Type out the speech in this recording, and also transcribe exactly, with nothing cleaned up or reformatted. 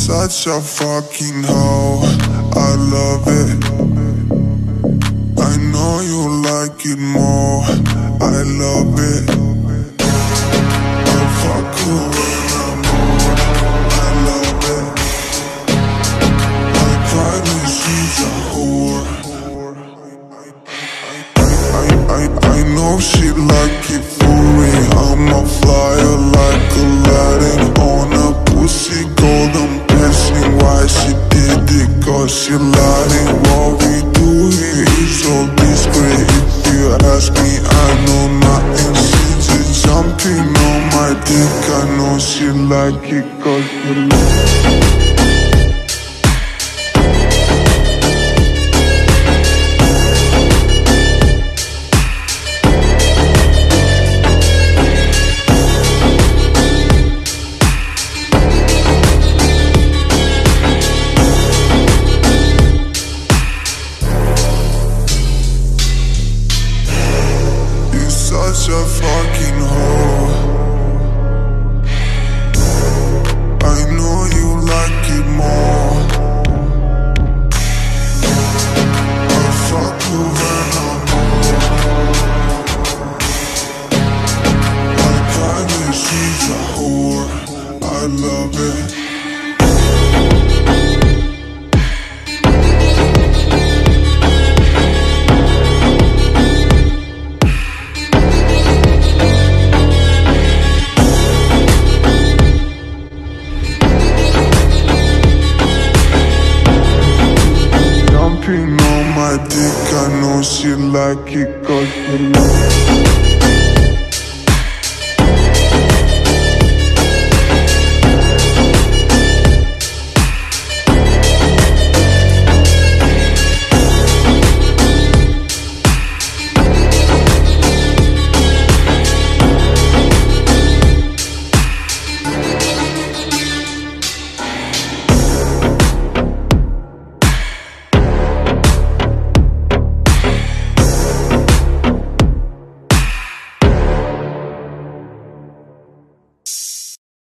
such a fucking hoe, I love it. I know you like it more, I love it. I fuck you when I'm bored, I love it. I cry when she's a whore. I, I, I know she like it for me. I'm a flyer like Aladdin on a pussy golden blessing. Why she did it? Cause she lied. And what we do here is so discreet. If you ask me, I know nothing. She just jumping on my dick. I know she like it cause she like it. Such a fucking hoe. I know you like it more. I fuck you when I'm bored. I cry when she's a whore. I love it. On my dick, I know she like it cause she like it.